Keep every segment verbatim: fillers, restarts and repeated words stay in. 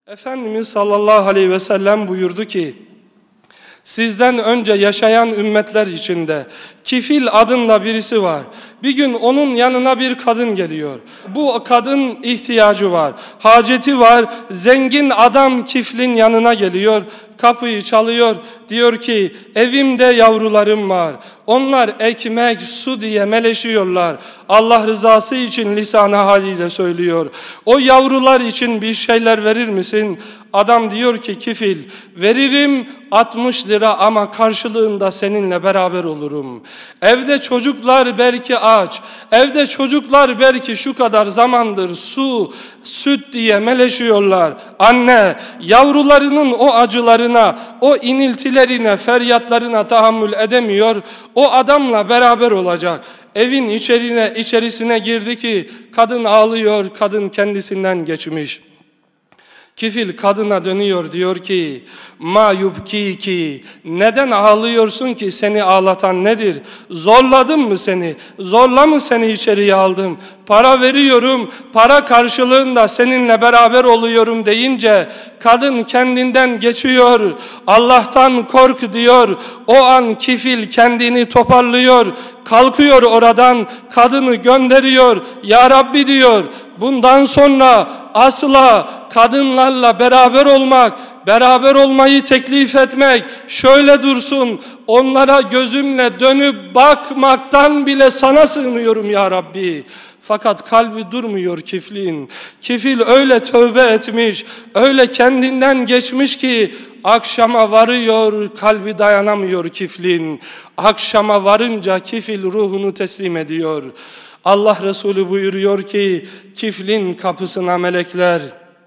Efendimiz sallallahu aleyhi ve sellem buyurdu ki, sizden önce yaşayan ümmetler içinde Kifil adında birisi var. Bir gün onun yanına bir kadın geliyor. Bu kadın ihtiyacı var, haceti var. Zengin adam Kifil'in yanına geliyor, kapıyı çalıyor. Diyor ki, evimde yavrularım var. Onlar ekmek, su diye meleşiyorlar. Allah rızası için lisan-ı haliyle söylüyor. O yavrular için bir şeyler verir misin? Adam diyor ki, Kifil, veririm altmış lira ama karşılığında seninle beraber olurum. Evde çocuklar belki aç, evde çocuklar belki şu kadar zamandır su, süt diye meleşiyorlar. Anne, yavrularının o acılarına, o iniltilerine, feryatlarına tahammül edemiyor. O adamla beraber olacak. Evin içerine, içerisine girdi ki kadın ağlıyor, kadın kendisinden geçmiş. Kifil kadına dönüyor, diyor ki, ma yubkiki, neden ağlıyorsun ki, seni ağlatan nedir? Zorladım mı seni? Zorla mı seni içeriye aldım? Para veriyorum, para karşılığında seninle beraber oluyorum deyince kadın kendinden geçiyor. Allah'tan kork diyor. O an Kifil kendini toparlıyor. Kalkıyor oradan, kadını gönderiyor. Ya Rabbi diyor, bundan sonra asla kadınlarla beraber olmak, beraber olmayı teklif etmek şöyle dursun, onlara gözümle dönüp bakmaktan bile sana sığınıyorum ya Rabbi. Fakat kalbi durmuyor Kifil'in. Kifil öyle tövbe etmiş, öyle kendinden geçmiş ki akşama varıyor, kalbi dayanamıyor Kifil'in. Akşama varınca Kifil ruhunu teslim ediyor. Allah Resulü buyuruyor ki, Kifil'in kapısına melekler,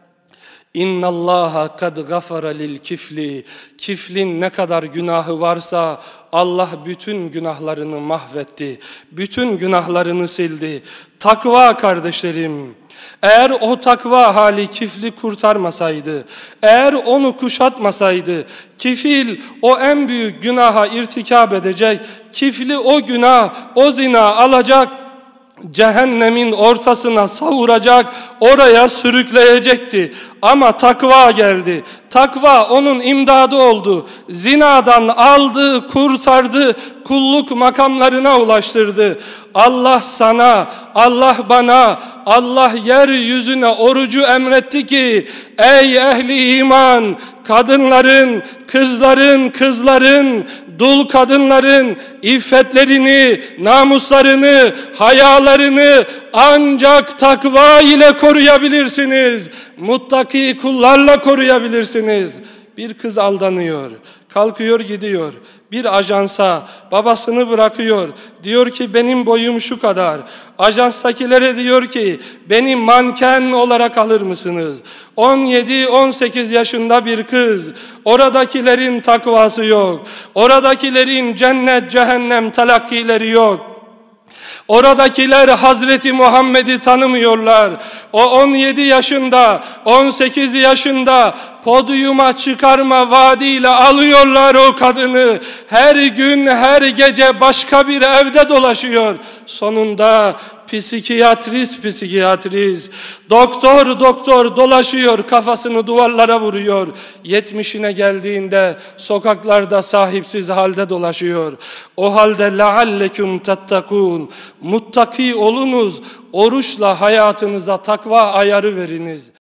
İnna Allaha kad gafara lil Kifli. Kifil'in ne kadar günahı varsa Allah bütün günahlarını mahvetti. Bütün günahlarını sildi. Takva kardeşlerim, eğer o takva hali Kifil'i kurtarmasaydı, eğer onu kuşatmasaydı, Kifil o en büyük günaha irtikab edecek, Kifil'i o günah, o zina alacak, cehennemin ortasına savuracak, oraya sürükleyecekti. Ama takva geldi. Takva onun imdadı oldu. Zinadan aldı, kurtardı, kulluk makamlarına ulaştırdı. Allah sana, Allah bana, Allah yeryüzüne orucu emretti ki, ey ehli iman, kadınların, kızların, kızların, dul kadınların iffetlerini, namuslarını, hayalarını ancak takva ile koruyabilirsiniz. Muttaki kullarla koruyabilirsiniz. Bir kız aldanıyor, kalkıyor gidiyor bir ajansa, babasını bırakıyor. Diyor ki benim boyum şu kadar. Ajanstakilere diyor ki beni manken olarak alır mısınız? on yedi on sekiz yaşında bir kız. Oradakilerin takvası yok. Oradakilerin cennet cehennem telakkileri yok. Oradakiler Hazreti Muhammed'i tanımıyorlar. O on yedi yaşında, on sekiz yaşında podyuma çıkarma vaadiyle alıyorlar o kadını. Her gün, her gece başka bir evde dolaşıyor. Sonunda psikiyatrist, psikiyatrist, doktor, doktor dolaşıyor, kafasını duvarlara vuruyor. Yetmişine geldiğinde sokaklarda sahipsiz halde dolaşıyor. O halde leallekum tettekûn, muttaki olunuz, oruçla hayatınıza takva ayarı veriniz.